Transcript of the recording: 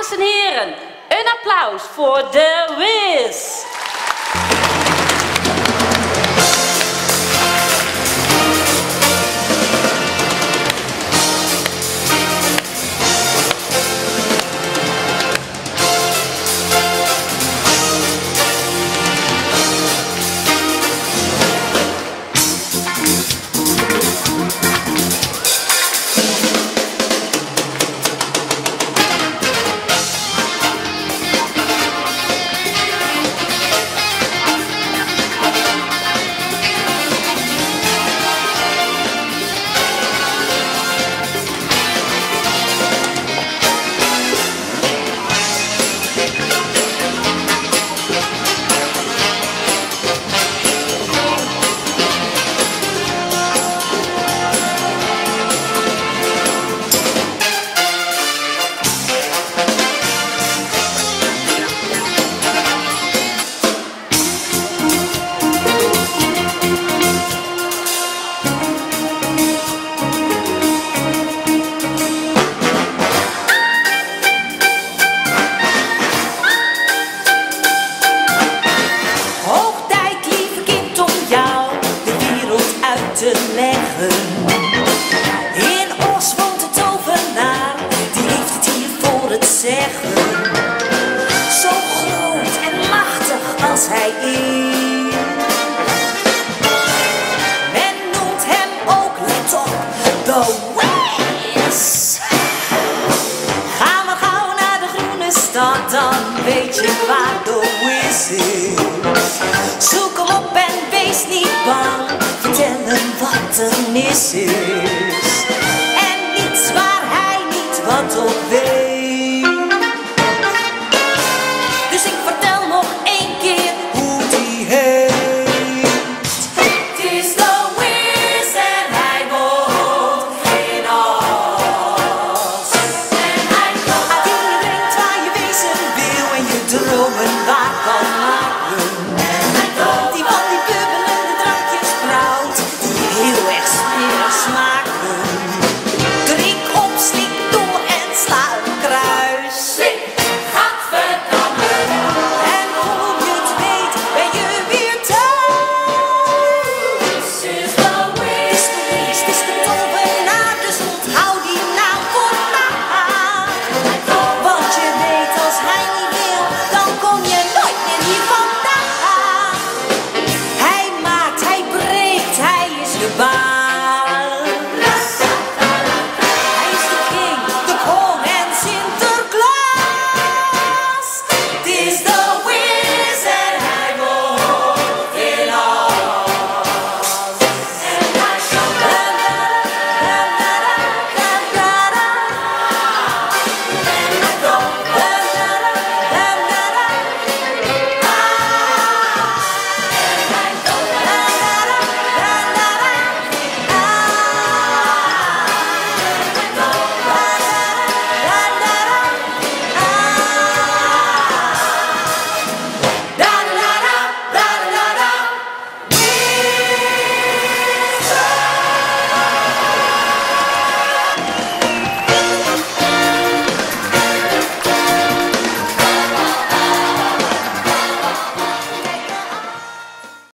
Dames en heren, een applaus voor de Wiz. Te leggen. In ons woont de tovenaar, die heeft het hier voor het zeggen. Zo groot en machtig als hij is. Men noemt hem ook, let op, de Wiz. Ga maar gauw naar de groene stad, dan weet je waar de Wiz is. Zoek hem op en wees niet bang. Vertel hem wat er mis is.